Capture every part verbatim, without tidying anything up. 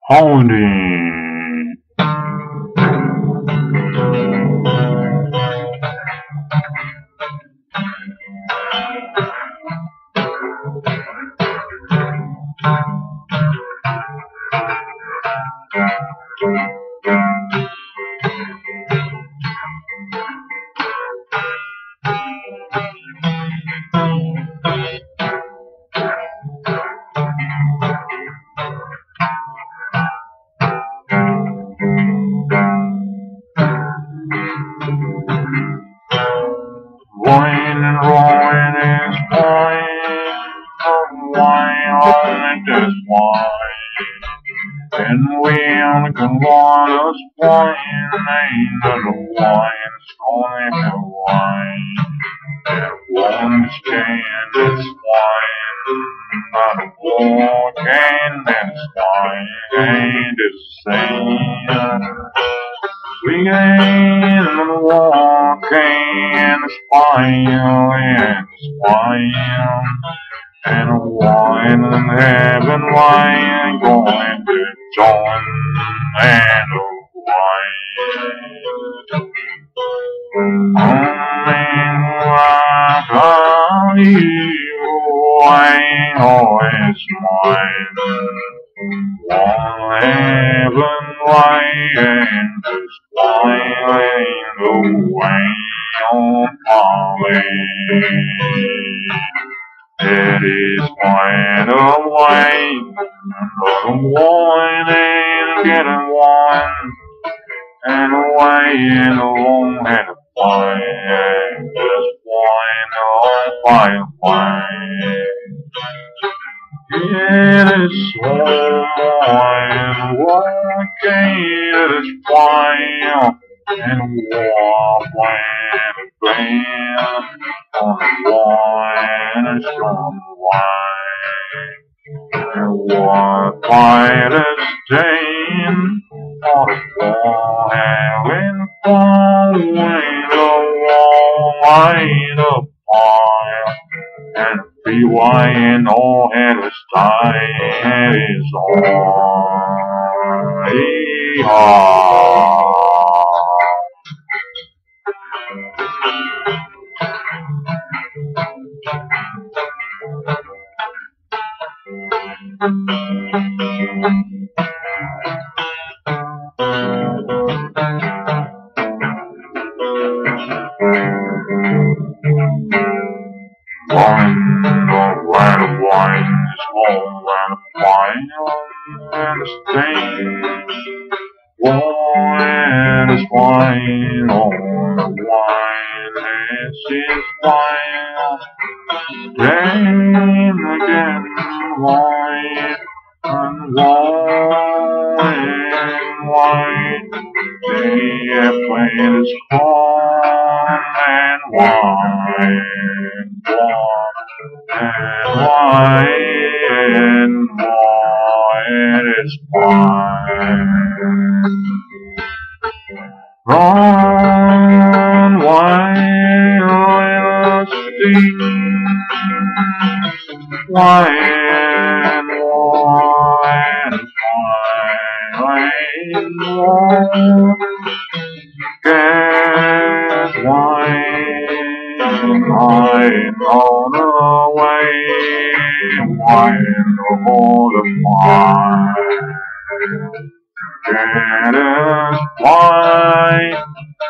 Holiday. Wine and wine is wine, wine on it is wine, and we only can want us wine, ain't no wine, it's only the wine, that won't stand its wine, not a walking, it's wine, ain't the same. We ain't walking in the spine, and spine, and wine in heaven, wine going to join, and wine. Only wine, always mine. One heaven, wine, and smiling away on Kawali. It is quite a way, the wine ain't getting one, and away in a long head of wine, just wine on fire, wine. It is wine, walking, it is wine, and walk when band on the wine is gone wine. And walk by the stain on the wall, having falling the wine of fire, and be wine all had a style is all. Yeehaw. Wine, the red wine is all red wine, and the stain. Wine is wine, all the wine is wine. Then again, wine and wine, wine. The airplane is gone, and wine, wine, and wine, wine is wine. Gone, wine, wine, sting. Wine, wine, wine, wine, get wine, wine on the way, wine all the wine, get us wine,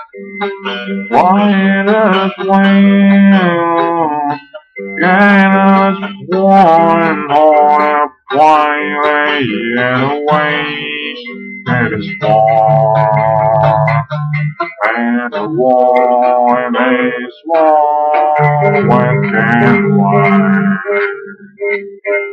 wine us wine. Get us one more wine, get away, get us one, and the wine is one, when can wine.